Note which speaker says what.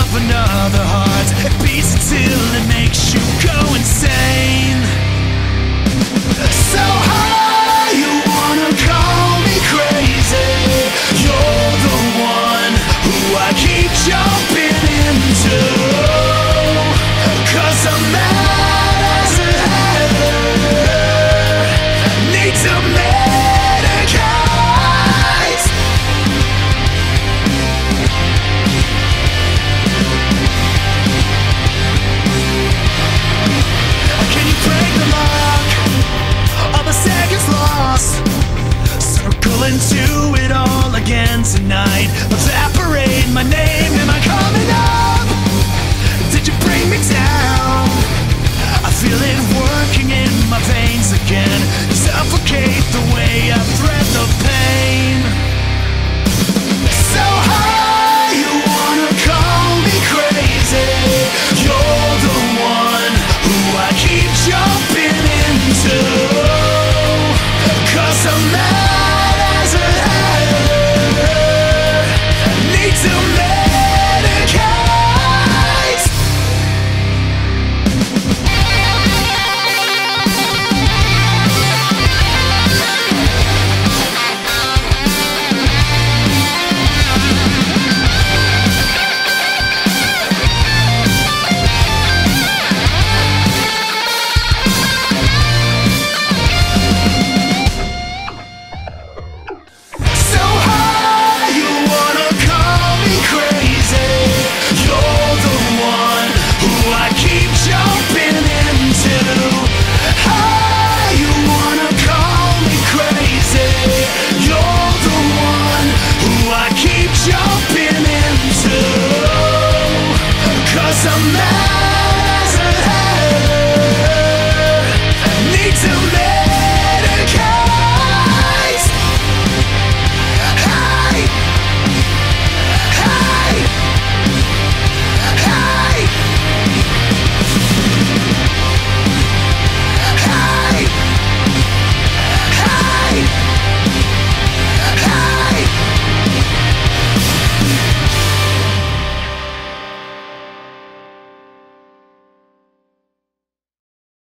Speaker 1: of another heart. It beats until it makes you go insane. So high, you wanna call me crazy. You're the one who I keep jumping into, 'cause I'm mad as a hatter, need to medicate. Can you break the lock? All the seconds lost, circle into it all again tonight.